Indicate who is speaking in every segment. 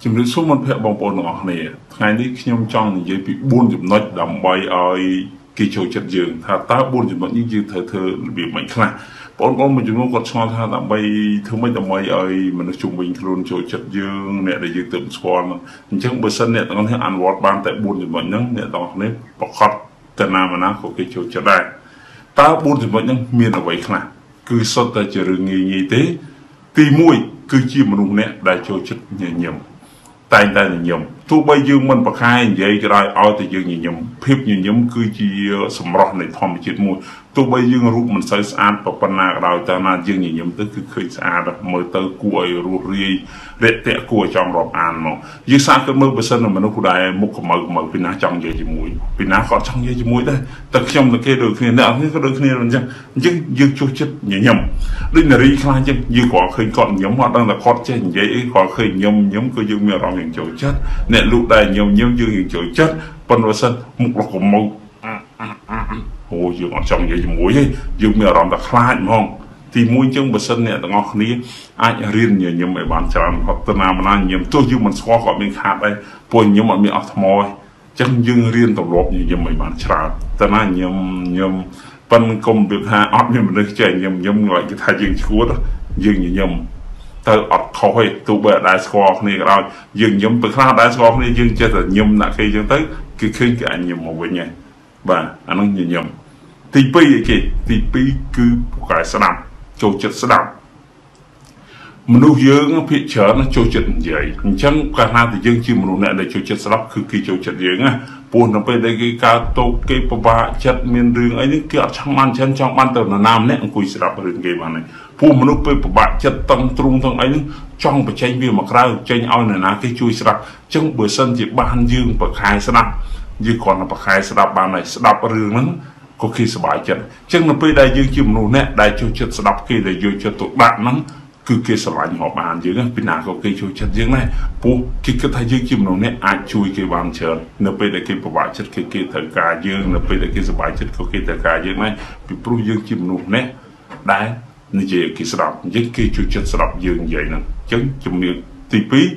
Speaker 1: ជំរាបសួរមិត្តភក្តិបងប្អូនទាំងអស់គ្នាថ្ងៃនេះខ្ញុំចង់និយាយពី4ចំណុចដើម្បីឲ្យគេចូលចិត្តយើងថាតើ4ចំណុចនេះយើងត្រូវធ្វើរបៀបម៉េចខ្លះបងប្អូនមួយចំនួនគាត់ឆ្ងល់ថាដើម្បីធ្វើម៉េចដើម្បីឲ្យមនុស្សជុំវិញខ្លួនចូលចិត្តយើងអ្នកដែលយើងទើបស្គាល់អញ្ចឹងបើសិនអ្នកទាំងអស់គ្នាអនុវត្តបានតែ4ចំណុចហ្នឹងអ្នកទាំងអស់គ្នាប្រកបទៅណាក៏គេចូលចិត្តដែរតើ4ចំណុចហ្នឹងមានអ្វីខ្លះគឺសុទ្ធតែជារឿងងាយទេទី1គឺជាមនុស្សម្នាក់ដែលចូលចិត្តញញឹមតែងតែញញឹមទោះបីយើងមិនប្រខែនិយាយក៏ដោយឲ្យតែយើងញញឹមភាពញញឹមគឺជាសម្រស់នៃធម្មជាតិមួយទោះបីយើងរូបមិនសូវស្អាតប៉ុណ្ណាក៏ដោយតែណាយើងញញឹមទៅគឺឃើញស្អាតមើលទៅគួរឲ្យរស់រាយរាក់ទាក់គួរឲ្យចង់រាប់អានមកយើងសាកគិតមើលបើសិនមនុស្សដែលមុខខ្មៅពីណាចង់និយាយជាមួយពីណាគាត់ចង់និយាយជាមួយដែរតែខ្ញុំទៅគេដូចគ្នាអ្នកនេះក៏ដូចគ្នាអញ្ចឹងយើងចូលចិត្តញញឹមដូចនារីខ្លះអញ្ចឹងយើងគ្រាន់ឃើញគាត់ញញឹមអត់ដឹងថាគាត់ចេះនិយាយអីគ្រាន់ឃើញញញឹមគឺយើងមានអារម្មណ៍យ៉ាងចូលចិត្តអ្នកលោកដែលញញឹមយើងចូលចិត្តប៉ុន្តែបើសិនមុខរបស់ខ្មៅអូយើងអត់ចង់និយាយជាមួយទេយើងមានអារម្មណ៍ថាខ្លាចហ្មងទី1អញ្ចឹងបើសិនអ្នកទាំងអស់គ្នាអាចរៀនញញឹមឲ្យបានច្រើនគាត់ទៅណាញញឹមទោះយើងមិនស្គាល់គាត់មានខាតដែរពួកញញឹមអត់មានអស់ថ្មទេអញ្ចឹងយើងរៀនទម្លាប់ញញឹមឲ្យបានច្រើនទៅណាញញឹមប៉ុន្តែគុំវាថាអត់មានមនុស្សចេះញញឹមគាត់គេថាយើងឈួតយើងញញឹមទៅអត់ខុសទេទោះបីអត់ដែរស្គាល់គ្នាក៏ដោយយើងញឹមទៅខ្លះដែរស្គាល់គ្នាយើងចេះតែញឹមដាក់គេអញ្ចឹងទៅគេឃើញគេអាចញឹមមកវិញហើយបាទអានោះញញឹមទី2អីគេទី2គឺពូកែស្ដាប់ចូលចិត្តស្ដាប់មនុស្សយើងភាគច្រើនចូលចិត្តនិយាយអញ្ចឹងកាលណាតែយើងជាមនុស្សអ្នកដែលចូលចិត្តស្ដាប់គឺគេចូលចិត្តយើងណាព្រោះនៅពេលដែលគេកើតតោកគេពិបាកចិត្តមានរឿងអីនេះគេអត់ចង់បានចិនចង់បានទៅនរណាម្នាក់អង្គុយស្ដាប់រឿងគេបានហើយព្រោះមនុស្សពេលពិបាកចិត្តតឹងទ្រូងទាំងអីនេះចង់បញ្ចេញវាមកក្រៅចេញឲ្យនរណាគេជួយស្ដាប់អញ្ចឹងបើសិនជាបានយើងប្រខែស្ដាប់យើងគ្រាន់តែប្រខែស្ដាប់បានហើយស្ដាប់រឿងហ្នឹងក៏គេសប្បាយចិត្តអញ្ចឹងនៅពេលដែលយើងជាមនុស្សអ្នកដែលចូលចិត្តស្ដាប់គេដែលយកចិត្តទុកដាក់ហ្នឹងគឺគេស្រឡាញ់រាប់អានយើងពីណាក៏គេចូលចិត្តយើងដែរព្រោះគេគិតថាយើងជាមនុស្សអ្នកអាចជួយគេបានច្រើននៅពេលដែលគេពិបាកចិត្តគេត្រូវការយើងនៅពេលដែលគេសប្បាយចិត្តក៏គេត្រូវការយើងដែរពីព្រោះយើងជាមនុស្សអ្នកដែលនិយាយគេស្ដាប់អញ្ចឹងគេចូលចិត្តស្ដាប់យើងនិយាយហ្នឹងអញ្ចឹងជំនឿទី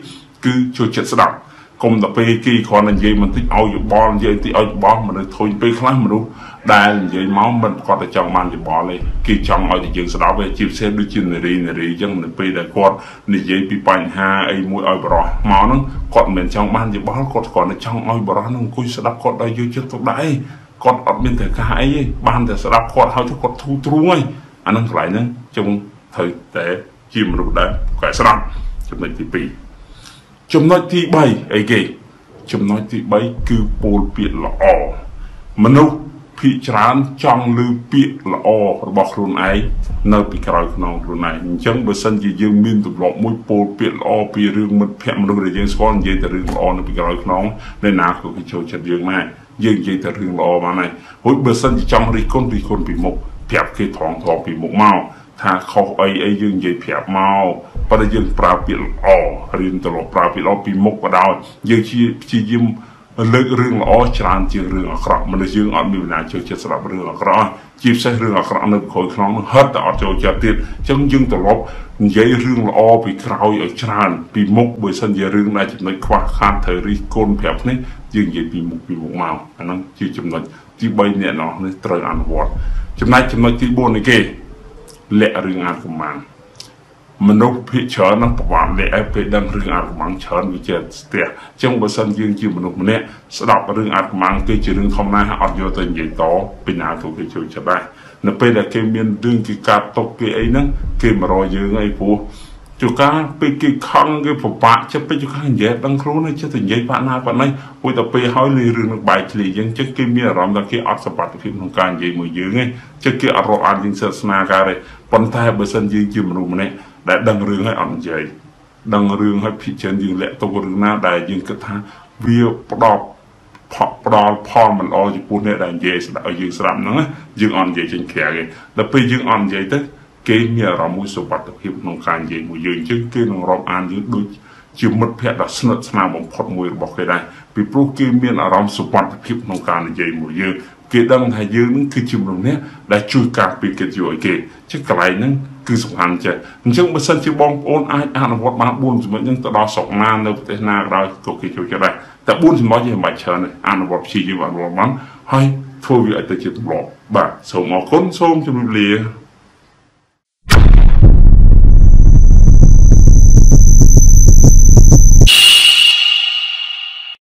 Speaker 1: 2គឺចូលចិត្តស្ដាប់កុំតែពេលគេគ្រាន់តែនិយាយបន្តិចឲ្យយោបល់និយាយបន្តិចឲ្យយោបល់មនុស្សធុញពេលខ្លះមនុស្សដែលនិយាយមកមិនគាត់តែចង់បានយោបល់ទេគេចង់ឲ្យតែយើងស្ដាប់ទេជាពិសេសដូចជានារីអញ្ចឹងនៅពេលដែលគាត់និយាយពីបញ្ហាអីមួយឲ្យបរោះមកហ្នឹងគាត់មិនមែនចង់បានយោបល់គាត់គ្រាន់តែចង់ឲ្យបរោះហ្នឹងអង្គុយស្ដាប់គាត់ដោយយកចិត្តទុកដាក់អីគាត់អត់មានត្រូវការអីទេបានតែស្ដាប់គាត់ហើយទៅគាត់ធូរទ្រូងហើយអាហ្នឹងកន្លែងហ្នឹងជុំត្រូវតែជាមនុស្សដែលគាត់ស្ដាប់ចំណុចទី2ចំណុចទី3អីគេចំណុចទី3គឺពោលពាក្យល្អមនុស្សភាគច្រើនចង់ឮពាក្យល្អរបស់ខ្លួនឯងនៅពីក្រោយខ្នងខ្លួនឯងអញ្ចឹងបើសិនជាយើងមានទម្លាប់មួយពោលពាក្យល្អពីរឿងមិត្តភក្តិមនុស្សដែលយើងស្គាល់និយាយតែរឿងល្អនៅពីក្រោយខ្នងនៅណាក៏គេចូលចិត្តយើងដែរយើងនិយាយតែរឿងល្អបានហើយរួចបើសិនជាចង់រិះគន់ពីមុខប្រាប់គេថងពីមុខមកថាខុសអីយើងនិយាយប្រាប់មកប៉ុន្តែយើងប្រើពាក្យល្អរៀនទៅប្រើពាក្យល្អពីមុខក៏ដោយយើងព្យាយាមលើករឿងល្អច្រើនជាងរឿងអាក្រក់មនុស្សយើងអត់មានវិណាចូលចិត្តស្ដាប់រឿងអាក្រក់ជាពិសេសរឿងអាក្រក់នៅក្រោយខ្នងនឹងហិតតែអត់ចូលចិត្តទៀតអញ្ចឹងយើងត្រឡប់និយាយរឿងល្អពីក្រោយឲ្យច្រើនពីមុខបើសិនជារឿងដែលចំណុចខ្វះខាតត្រូវរិះគន់ប្រាប់នេះយើងនិយាយពីមុខមកអាហ្នឹងជាចំណុចទី3អ្នកនោះត្រូវអនុវត្តចំណុចទី4នេះគេលាក់រឿងអាកំាំងមនុស្សភាគច្រើននឹងប្រវត្តិលាក់ពេលដឹងរឿងអាកំាំងច្រើនវាជាស្ទះអញ្ចឹងបើសិនយើងជាមនុស្សម្នាក់ស្ដាប់រឿងអាកំាំងគេជារឿងធម្មតាអត់យកទៅនិយាយតពីណាទៅគេជួយចិត្តដែរនៅពេលដែលគេមានរឿងគេកាត់ទុកគេអីហ្នឹងគេមករកយើងអីព្រោះជួការពេលគេខឹងគេពិបាកចិត្តពេលជួការនិយាយដឹងខ្លួនចេះតែនិយាយបាក់ណាបាក់ណីហួយតែពេលហើយលើរឿងនឹងបែកធ្លាយយើងចឹងគេមានអារម្មណ៍ថាគេអត់សមត្ថភាពក្នុងការនិយាយមួយយើងទេចឹងគេអត់រាប់អានយើងសាសនាការទេប៉ុន្តែបើសិនយើងជាមនុស្សម្នាក់ដែលដឹងរឿងហើយអត់និយាយដឹងរឿងហើយភិជាយើងលាក់ទុករឿងណាដែលយើងគិតថាវាផ្ដល់ផលមិនល្អចំពោះអ្នកដែលនិយាយស្ដាប់ឲ្យយើងស្ដាប់ហ្នឹងយើងអត់និយាយចេញក្រៅទេដល់ពេលយើងអត់និយាយទៅគេមានអារម្មណ៍មួយសុវត្ថិភាពក្នុងការនិយាយមួយយើងអញ្ចឹងគេនឹងរាប់អានយើងដូចជាមិត្តភក្តិដ៏ស្និទ្ធស្នាលបំផុតមួយរបស់គេដែរពីព្រោះគេមានអារម្មណ៍សុវត្ថិភាពក្នុងការនិយាយមួយយើងគេដឹងថាយើងនឹងគឺជាមនុស្សអ្នកដែលជួយការពារកិត្តិយសឲ្យគេចឹងកន្លែងហ្នឹងគឺសំខាន់ចេះអញ្ចឹងបើសិនជាបងប្អូនអាចអនុវត្តបាន4ចំណុចហ្នឹងទៅដល់ស្រុកណានៅប្រទេសណាក៏ដោយក៏គេចូលចិត្តដែរតែ4ចំណុចនេះមិនបាច់ច្រើនទេអនុវត្តព្យាយាមអនុវត្តបានហើយធ្វើវាឲ្យទៅជាទម្លាប់បាទសូមអរគុណសូមជម្រាបលា